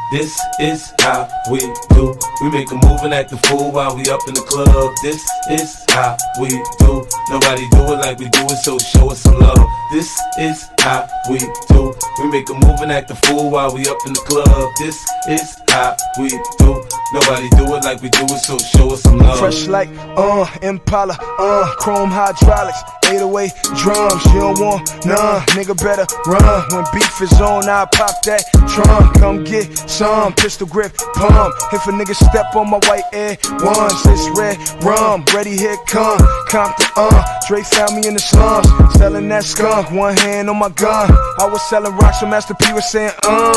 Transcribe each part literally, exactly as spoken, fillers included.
This is how we do. We make a move and act a fool while we up in the club. This is how we do. Nobody do it like we do it, so show us some love. This is how we do. We make a move and act a fool while we up in the club. This is how we do. Nobody do it like we do it, so show us some love. Fresh like, uh, Impala, uh, chrome hydraulics, eight oh eight drums, you don't want none, nigga better run. When beef is on, I pop that trunk. Come get some, pistol grip, pump. If a nigga step on my white Air Ones, it's red rum, ready, here come Compton, uh, Dre found me in the slums, selling that skunk, one hand on my gun. I was selling rocks, so Master P was saying,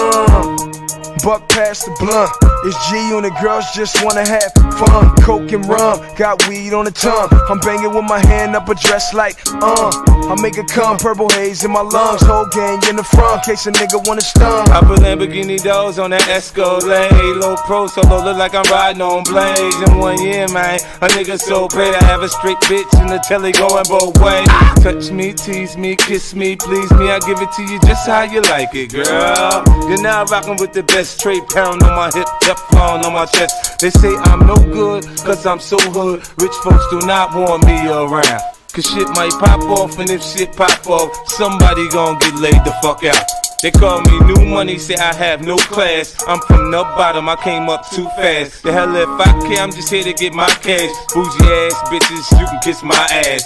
uh buck past the blunt. It's G and the girls just wanna have fun. Coke and rum, got weed on the tongue. I'm banging with my hand up a dress like, uh I make it come, purple haze in my lungs. Whole gang in the front, case a nigga wanna stun. I put Lamborghini doors on that Escalade. Low pro solo, look like I'm riding on blades. In one year, man, a nigga so paid. I have a straight bitch in the telly going both ways. Touch me, tease me, kiss me, please me. I give it to you just how you like it, girl. You're now rocking with the best. Straight pound on my hip, Teflon on my chest. They say I'm no good, cause I'm so hood. Rich folks do not want me around, cause shit might pop off, and if shit pop off, somebody gon' get laid the fuck out. They call me new money, say I have no class. I'm from the bottom, I came up too fast. The hell if I care, I'm just here to get my cash. Bougie ass bitches, you can kiss my ass.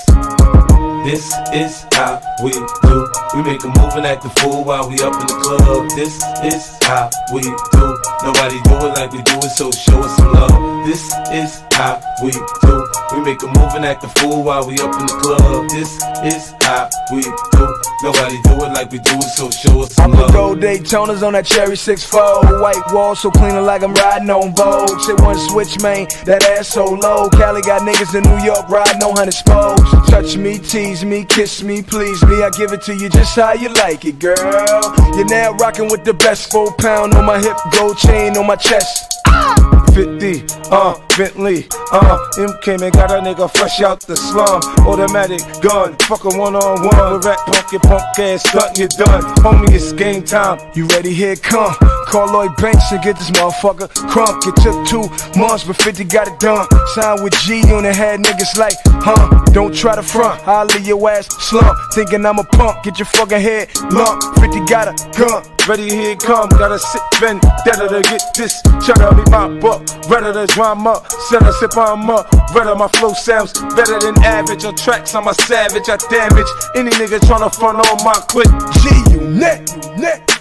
This is how we do. We make a move and act a fool while we up in the club. This is how we do. Nobody do it like we do it, so show us some love. This is how we do. We make a move and act a fool while we up in the club. This is how we do. Nobody do it like we do it, so show us some love. I'm gold Daytonas on that cherry six four. White wall so clean like I'm riding on Vogue. Say one switch, man, that ass so low. Cali got niggas in New York riding on hundred spokes. Touch me, tease me, kiss me, please me. I give it to you just how you like it, girl. You're now rocking with the best. Four pound on my hip, gold chain on my chest. fifty, uh, Bentley, uh, M came and got a nigga fresh out the slum. Automatic gun, fuck a one-on-one with rap punk, your punk ass stunt, you done. Homie, it's game time, you ready, here it come. Call Lloyd Banks and get this motherfucker crunk. It took two months, but fifty got it done. Signed with G on the head, niggas like, huh, don't try to front, I'll leave your ass slump. Thinking I'm a punk, get your fucking head lump. fifty got a gun, ready, here it come. Gotta sit vendetta to get this. Check out me pop up, redder the drama. Set a sip on up, redder my flow sounds better than average. On tracks, I'm a savage, I damage any nigga tryna front on my click. G, you net, you net.